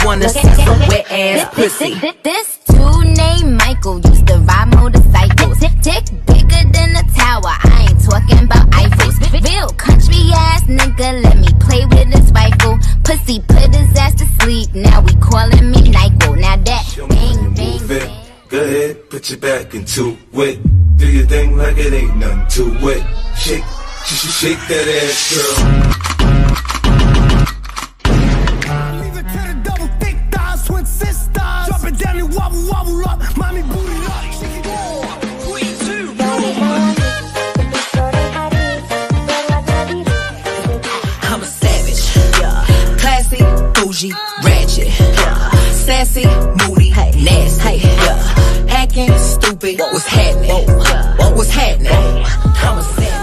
wanna see some wet ass pussy. This dude named Michael used to ride motorcycles. Dick bigger than a tower, I ain't talking about Eiffels. Real country ass nigga, let me play with his rifle. Pussy put his ass to sleep, now we calling me Nyquil. Now that bang bang bang. Go ahead, put your back into it. Do your thing like it ain't nothing to it. Shake, shake that ass, girl. Leave it to the double thick thighs, twin sisters. Drop it down and wobble, wobble up. Mommy booty up. Shake it all. 3, 2, 1. I'm a savage, yeah. Classy, bougie, ratchet, yeah. Sassy, moody, nasty, yeah. Hacking, stupid, what's happening? What's happening? I'm a savage.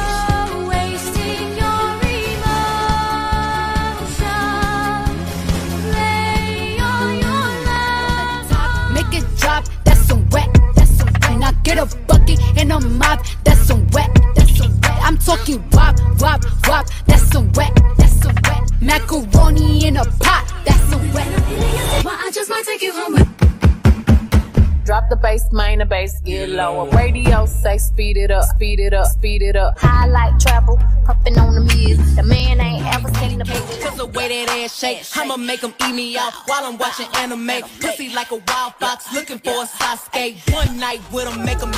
Get a bucket and a mop, that's some wet, that's some wet. I'm talking wop, wop, wop, that's some wet, that's some wet. Macaroni in a pot, that's some wet. Well, I just might take you home. Drop the bass, main the bass, get lower. Radio say speed it up, speed it up, speed it up. Highlight travel, pumping on the music. The man ain't ever seen the picture. Cause the way that ass shake, I'ma make him eat me out while I'm watching anime. Pussy like a wild fox looking for a Sasuke. One night with him, make him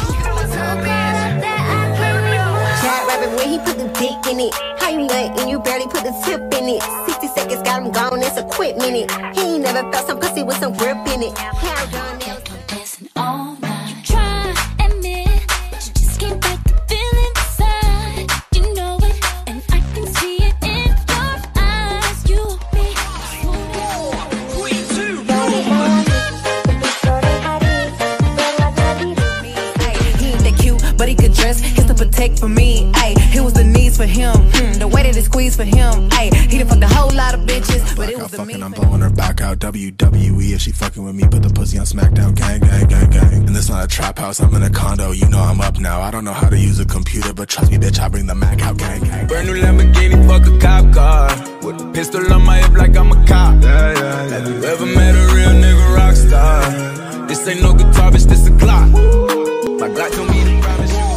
Cat rapping when he put the dick in it. How you nut and you barely put the tip in it. 60 seconds got him gone, it's a quick minute. He ain't never felt some pussy with some grip in it. All night. You try admit, but you just can't break the feeling inside. You know it, and I can see it in your eyes. You want me. 3, 2, 1. He ain't that cute, but he could dress. He's to protect for me. Ay, it was the needs for him. The way that it squeezed for him. Ay, he done fucked a whole lot of bitches, but it was the me. I'm blowing her back out. WWE. If she fucking with me, put the pussy on SmackDown. Gang, gang, gang, gang. And this not a trap house. I'm in a condo. You know I'm up now. I don't know how to use a computer, but trust me, bitch, I bring the Mac out. Gang, gang. Brand new Lamborghini, fuck a cop car. With a pistol on my hip like I'm a cop. Have you ever met a real nigga rock star? This ain't no guitar, bitch, this a Glock. My Glock told me to promise you.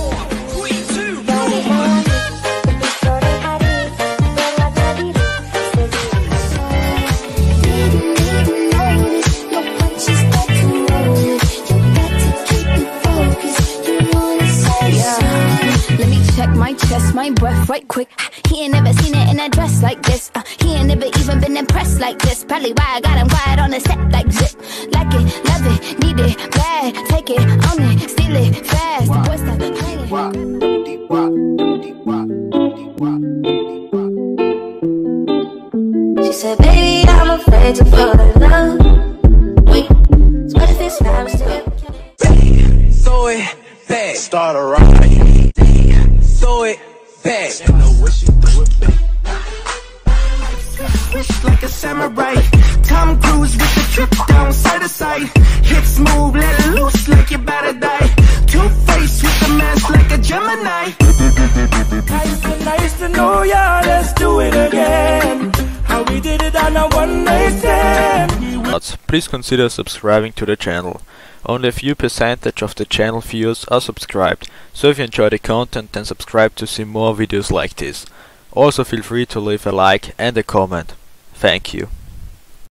Check my chest, my breath right quick. He ain't never seen it in a dress like this. He ain't never even been impressed like this. Probably why I got him quiet on the set like zip. Like it, love it, need it, bad. Take it, own it, steal it, fast. The boy stop playing. She said, baby, I'm afraid to fall in love. Wait, so what if it's time still? Throw it back. Start a ride. Throw it back. Switch like a samurai. Tom Cruise with the trip down side to side. Hips move, let it loose like you better die. Two-Face with the mask like a Gemini. Nice to know ya, let's do it again. How we did it on a one-night stand. Please consider subscribing to the channel. Only a few percentage of the channel viewers are subscribed, so if you enjoy the content then subscribe to see more videos like this. Also feel free to leave a like and a comment. Thank you.